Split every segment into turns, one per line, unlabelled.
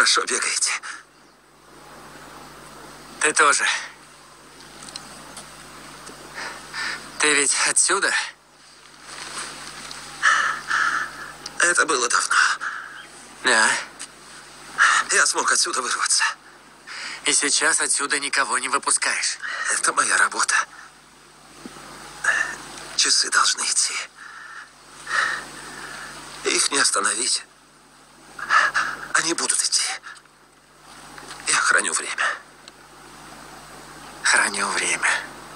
хорошо бегаете.
Ты тоже. Ты ведь отсюда?
Это было давно.
Да.
Я смог отсюда вырваться.
И сейчас отсюда никого не выпускаешь.
Это моя работа. Часы должны идти. Их не остановить. Они будут идти. Я храню время.
Храню время.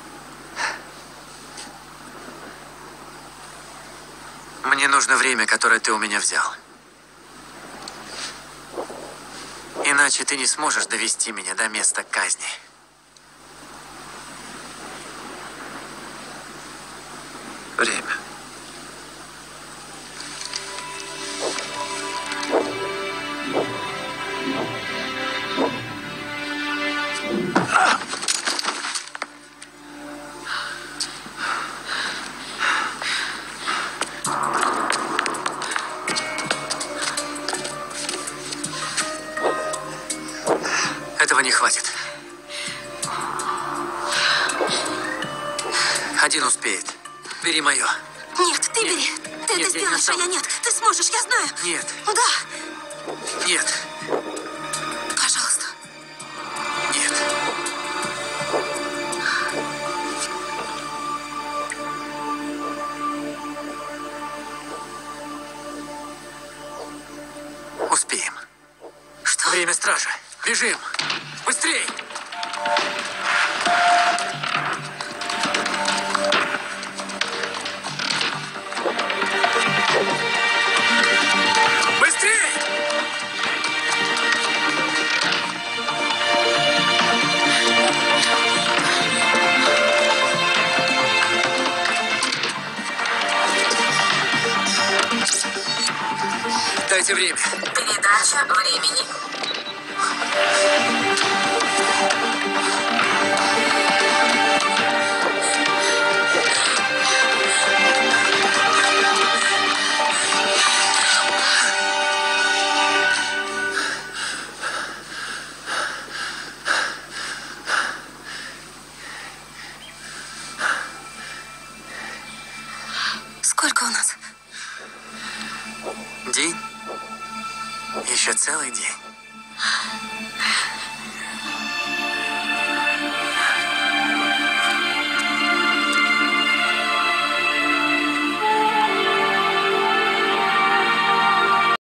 Мне нужно время, которое ты у меня взял. Иначе ты не сможешь довести меня до места казни.
Время.
Этого не хватит. Один успеет. Бери мое.
Нет, ты бери. Ты
Нет,
это
я не
сделаешь, а я нет. Ты сможешь, я знаю.
Нет.
Да,
Нет.
пожалуйста.
Нет. Успеем.
Что?
Время стражи. Бежим. Быстрей. Быстрей. Дайте время.
Передача времени. Сколько у нас?
День. Еще целый день.